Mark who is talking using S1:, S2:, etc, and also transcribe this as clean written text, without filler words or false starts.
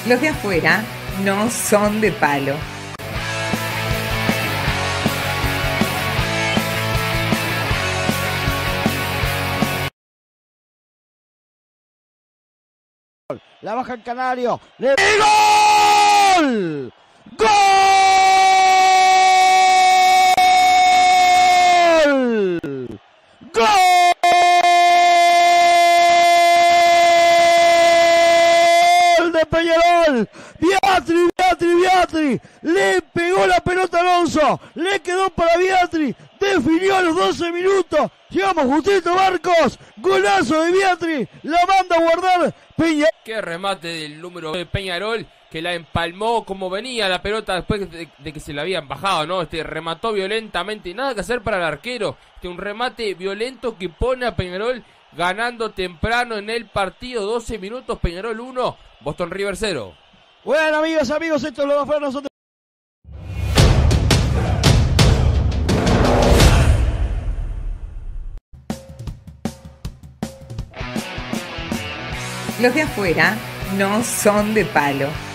S1: Los de afuera no son de palo.
S2: La baja el Canario. ¡Gol! ¡Gol! ¡Gol! De Peñarol. Biatri. Le pegó la pelota a Alonso. Le quedó para Biatri. Definió a los 12 minutos. Llegamos justito, Marcos. Golazo de Biatri. La manda a guardar Peñarol.
S3: Qué remate del número de Peñarol, que la empalmó como venía la pelota después de que se la habían bajado, ¿no? Remató violentamente, nada que hacer para el arquero. Un remate violento que pone a Peñarol ganando temprano en el partido. 12 minutos, Peñarol 1, Boston River 0.
S2: Bueno, amigos, esto es lo de afuera. Nosotros.
S1: Los de afuera no son de palo.